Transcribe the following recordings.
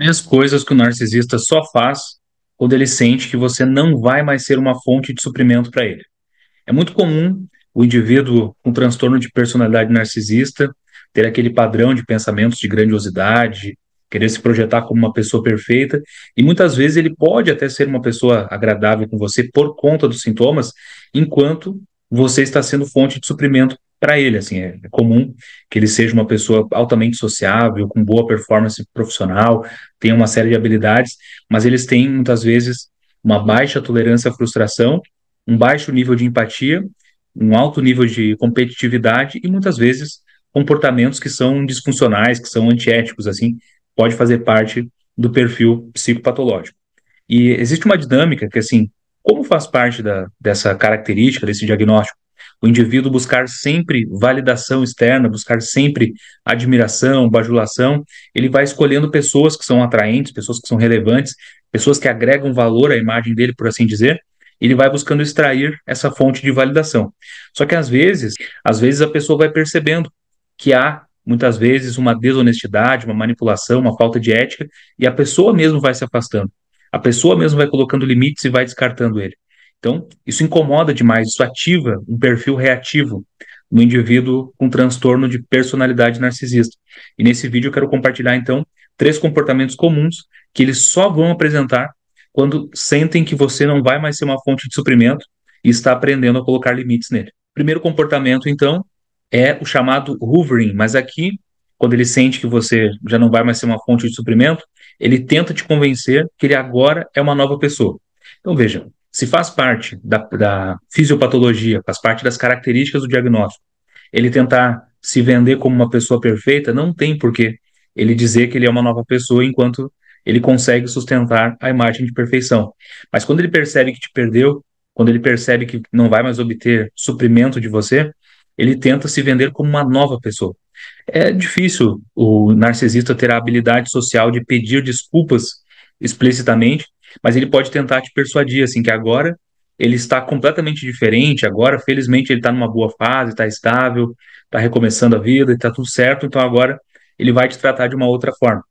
As coisas que o narcisista só faz quando ele sente que você não vai mais ser uma fonte de suprimento para ele. É muito comum o indivíduo com transtorno de personalidade narcisista ter aquele padrão de pensamentos de grandiosidade, querer se projetar como uma pessoa perfeita, e muitas vezes ele pode até ser uma pessoa agradável com você por conta dos sintomas, enquanto você está sendo fonte de suprimento para ele. Assim, é comum que ele seja uma pessoa altamente sociável, com boa performance profissional, tenha uma série de habilidades, mas eles têm muitas vezes uma baixa tolerância à frustração, um baixo nível de empatia, um alto nível de competitividade e muitas vezes comportamentos que são disfuncionais, que são antiéticos, assim, pode fazer parte do perfil psicopatológico. E existe uma dinâmica que, assim, como faz parte dessa característica, desse diagnóstico, o indivíduo buscar sempre validação externa, buscar sempre admiração, bajulação, ele vai escolhendo pessoas que são atraentes, pessoas que são relevantes, pessoas que agregam valor à imagem dele, por assim dizer, ele vai buscando extrair essa fonte de validação. Só que às vezes a pessoa vai percebendo que há muitas vezes uma desonestidade, uma manipulação, uma falta de ética, e a pessoa mesmo vai se afastando. A pessoa mesmo vai colocando limites e vai descartando ele. Então, isso incomoda demais, isso ativa um perfil reativo no indivíduo com transtorno de personalidade narcisista. E nesse vídeo eu quero compartilhar, então, 3 comportamentos comuns que eles só vão apresentar quando sentem que você não vai mais ser uma fonte de suprimento e está aprendendo a colocar limites nele. O primeiro comportamento, então, é o chamado hoovering, mas aqui, quando ele sente que você já não vai mais ser uma fonte de suprimento, ele tenta te convencer que ele agora é uma nova pessoa. Então, veja, se faz parte da fisiopatologia, faz parte das características do diagnóstico, ele tentar se vender como uma pessoa perfeita, não tem porquê ele dizer que ele é uma nova pessoa enquanto ele consegue sustentar a imagem de perfeição. Mas quando ele percebe que te perdeu, quando ele percebe que não vai mais obter suprimento de você, ele tenta se vender como uma nova pessoa. É difícil o narcisista ter a habilidade social de pedir desculpas explicitamente, mas ele pode tentar te persuadir, assim, que agora ele está completamente diferente, agora, felizmente, ele está numa boa fase, está estável, está recomeçando a vida, está tudo certo, então agora ele vai te tratar de uma outra forma.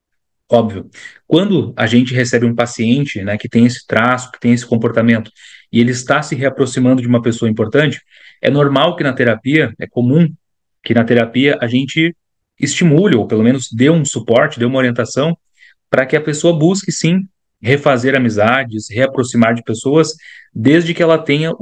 Óbvio, quando a gente recebe um paciente, né, que tem esse traço, que tem esse comportamento, e ele está se reaproximando de uma pessoa importante, é normal que na terapia, é comum que na terapia a gente estimule, ou pelo menos dê um suporte, dê uma orientação, para que a pessoa busque, sim, refazer amizades, reaproximar de pessoas, desde que ela tenha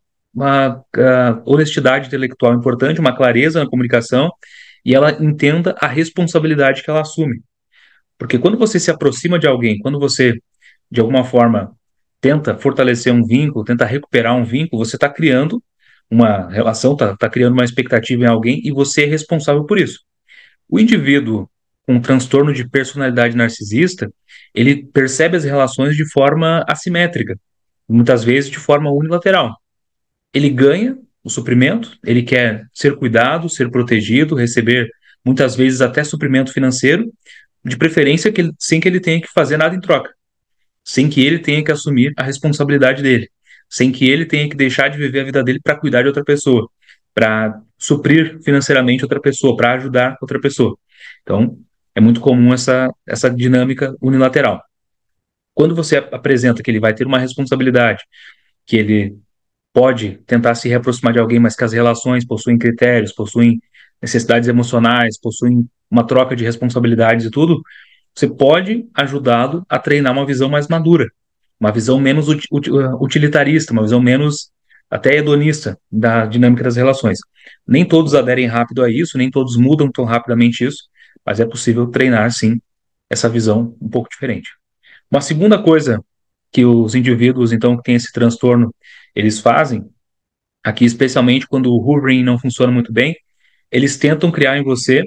uma honestidade intelectual importante, uma clareza na comunicação, e ela entenda a responsabilidade que ela assume. Porque quando você se aproxima de alguém, quando você, de alguma forma, tenta fortalecer um vínculo, tenta recuperar um vínculo, você está criando uma relação, está criando uma expectativa em alguém e você é responsável por isso. O indivíduo com transtorno de personalidade narcisista, ele percebe as relações de forma assimétrica, muitas vezes de forma unilateral. Ele ganha o suprimento, ele quer ser cuidado, ser protegido, receber muitas vezes até suprimento financeiro, de preferência sem que ele tenha que fazer nada em troca, sem que ele tenha que assumir a responsabilidade dele, sem que ele tenha que deixar de viver a vida dele para cuidar de outra pessoa, para suprir financeiramente outra pessoa, para ajudar outra pessoa. Então, é muito comum essa dinâmica unilateral. Quando você apresenta que ele vai ter uma responsabilidade, que ele pode tentar se reaproximar de alguém, mas que as relações possuem critérios, possuem necessidades emocionais, possuem uma troca de responsabilidades e tudo, você pode ajudá-lo a treinar uma visão mais madura, uma visão menos utilitarista, uma visão menos até hedonista da dinâmica das relações. Nem todos aderem rápido a isso, nem todos mudam tão rapidamente isso, mas é possível treinar, sim, essa visão um pouco diferente. Uma segunda coisa que os indivíduos, então, que têm esse transtorno, eles fazem, aqui especialmente quando o hoovering não funciona muito bem, eles tentam criar em você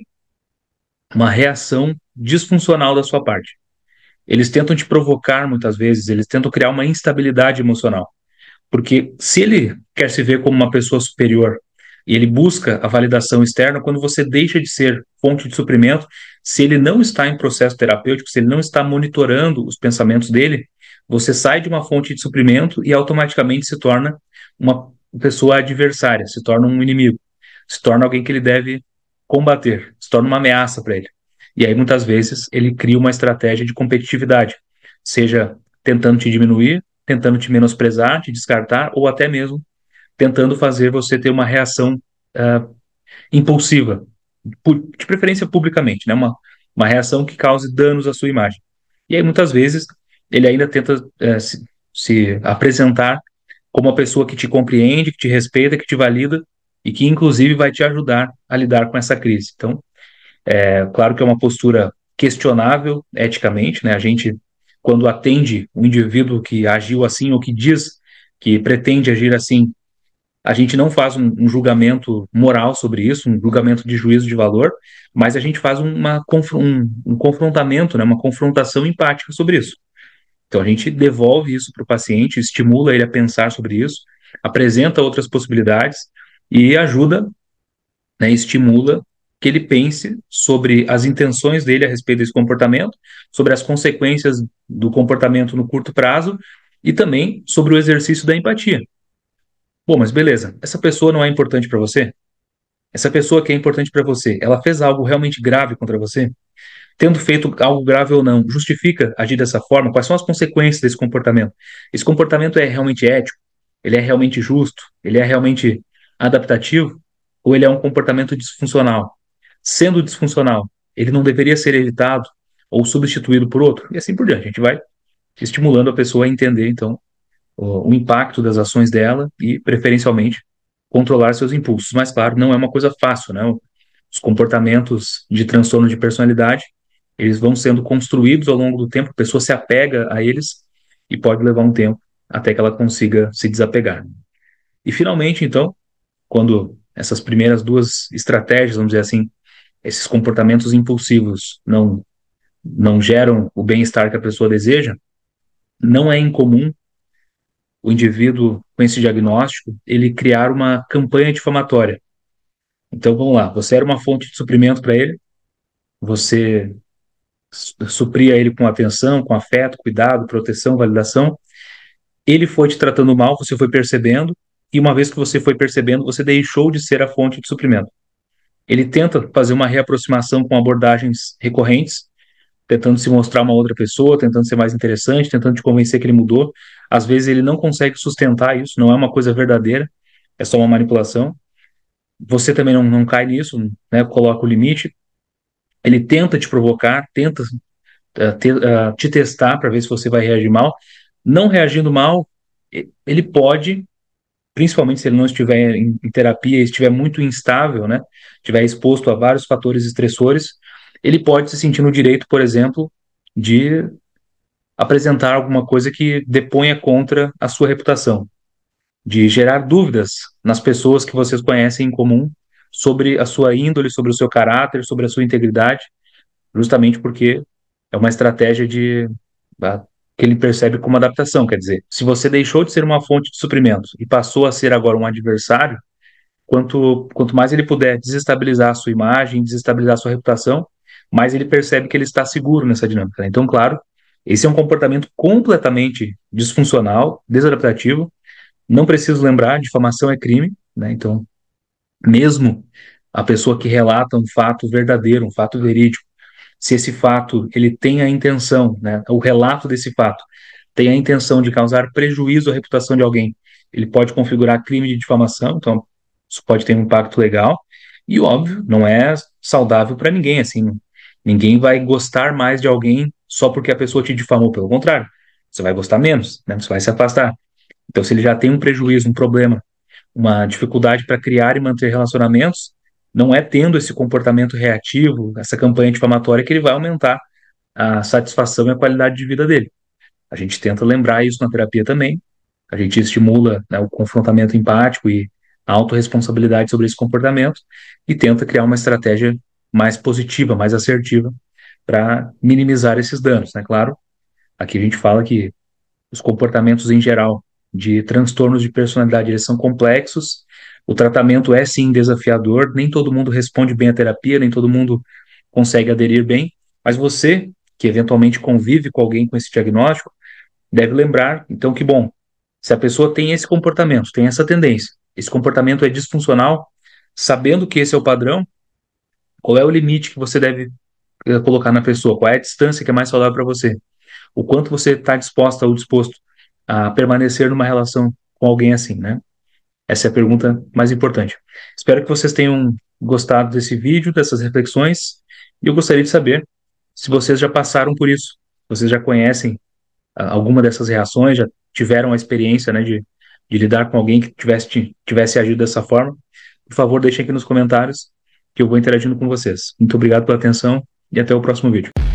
uma reação disfuncional da sua parte. Eles tentam te provocar muitas vezes, eles tentam criar uma instabilidade emocional. Porque se ele quer se ver como uma pessoa superior e ele busca a validação externa, quando você deixa de ser fonte de suprimento, se ele não está em processo terapêutico, se ele não está monitorando os pensamentos dele, você sai de uma fonte de suprimento e automaticamente se torna uma pessoa adversária, se torna um inimigo, se torna alguém que ele deve combater, se torna uma ameaça para ele. E aí, muitas vezes, ele cria uma estratégia de competitividade, seja tentando te diminuir, tentando te menosprezar, te descartar, ou até mesmo tentando fazer você ter uma reação impulsiva, de preferência publicamente, né? Uma reação que cause danos à sua imagem. E aí, muitas vezes, ele ainda tenta se apresentar como uma pessoa que te compreende, que te respeita, que te valida e que, inclusive, vai te ajudar a lidar com essa crise. Então, é claro que é uma postura questionável eticamente, né? A gente, quando atende um indivíduo que agiu assim ou que diz que pretende agir assim, a gente não faz um julgamento moral sobre isso, um julgamento de juízo de valor, mas a gente faz um confrontamento, né? Uma confrontação empática sobre isso. Então, a gente devolve isso para o paciente, estimula ele a pensar sobre isso, apresenta outras possibilidades e ajuda, né, estimula que ele pense sobre as intenções dele a respeito desse comportamento, sobre as consequências do comportamento no curto prazo e também sobre o exercício da empatia. Bom, mas beleza, essa pessoa não é importante para você? Essa pessoa que é importante para você, ela fez algo realmente grave contra você? Tendo feito algo grave ou não, justifica agir dessa forma? Quais são as consequências desse comportamento? Esse comportamento é realmente ético? Ele é realmente justo? Ele é realmente adaptativo? Ou ele é um comportamento disfuncional? Sendo disfuncional, ele não deveria ser evitado ou substituído por outro? E assim por diante. A gente vai estimulando a pessoa a entender, então, o impacto das ações dela e, preferencialmente, controlar seus impulsos. Mas, claro, não é uma coisa fácil, né? Os comportamentos de transtorno de personalidade, eles vão sendo construídos ao longo do tempo, a pessoa se apega a eles e pode levar um tempo até que ela consiga se desapegar. E, finalmente, então, quando essas primeiras duas estratégias, vamos dizer assim, esses comportamentos impulsivos não geram o bem-estar que a pessoa deseja, não é incomum o indivíduo com esse diagnóstico, ele criar uma campanha difamatória. Então, vamos lá, você era uma fonte de suprimento para ele, você supria ele com atenção, com afeto, cuidado, proteção, validação. Ele foi te tratando mal, você foi percebendo, e uma vez que você foi percebendo, você deixou de ser a fonte de suprimento. Ele tenta fazer uma reaproximação com abordagens recorrentes, tentando se mostrar uma outra pessoa, tentando ser mais interessante, tentando te convencer que ele mudou. Às vezes ele não consegue sustentar isso, não é uma coisa verdadeira, é só uma manipulação. Você também não cai nisso, né? Coloca o limite. Ele tenta te provocar, tenta te testar para ver se você vai reagir mal. Não reagindo mal, ele pode, principalmente se ele não estiver em terapia, estiver muito instável, né? Estiver exposto a vários fatores estressores, ele pode se sentir no direito, por exemplo, de apresentar alguma coisa que deponha contra a sua reputação, de gerar dúvidas nas pessoas que vocês conhecem em comum sobre a sua índole, sobre o seu caráter, sobre a sua integridade, justamente porque é uma estratégia ah, que ele percebe como adaptação. Quer dizer, se você deixou de ser uma fonte de suprimento e passou a ser agora um adversário, quanto mais ele puder desestabilizar a sua imagem, desestabilizar a sua reputação, mais ele percebe que ele está seguro nessa dinâmica, né? Então, claro, esse é um comportamento completamente disfuncional, desadaptativo. Não preciso lembrar, difamação é crime, né? Então, mesmo a pessoa que relata um fato verdadeiro, um fato verídico, se esse fato ele tem a intenção, né, o relato desse fato tem a intenção de causar prejuízo à reputação de alguém, ele pode configurar crime de difamação, então isso pode ter um impacto legal e óbvio, não é saudável para ninguém, assim, ninguém vai gostar mais de alguém só porque a pessoa te difamou, pelo contrário, você vai gostar menos, né, você vai se afastar. Então, se ele já tem um prejuízo, um problema, uma dificuldade para criar e manter relacionamentos, não é tendo esse comportamento reativo, essa campanha difamatória, que ele vai aumentar a satisfação e a qualidade de vida dele. A gente tenta lembrar isso na terapia também, a gente estimula, né, o confrontamento empático e a autorresponsabilidade sobre esse comportamento e tenta criar uma estratégia mais positiva, mais assertiva para minimizar esses danos, né? Claro, aqui a gente fala que os comportamentos em geral de transtornos de personalidade, eles são complexos, o tratamento é sim desafiador, nem todo mundo responde bem à terapia, nem todo mundo consegue aderir bem, mas você, que eventualmente convive com alguém com esse diagnóstico, deve lembrar, então, que bom, se a pessoa tem esse comportamento, tem essa tendência, esse comportamento é disfuncional, sabendo que esse é o padrão, qual é o limite que você deve colocar na pessoa? Qual é a distância que é mais saudável para você? O quanto você está disposta ou disposto a permanecer numa relação com alguém assim, né? Essa é a pergunta mais importante. Espero que vocês tenham gostado desse vídeo, dessas reflexões, e eu gostaria de saber se vocês já passaram por isso, vocês já conhecem alguma dessas reações, já tiveram a experiência, né, de lidar com alguém que tivesse agido dessa forma. Por favor, deixem aqui nos comentários que eu vou interagindo com vocês. Muito obrigado pela atenção e até o próximo vídeo.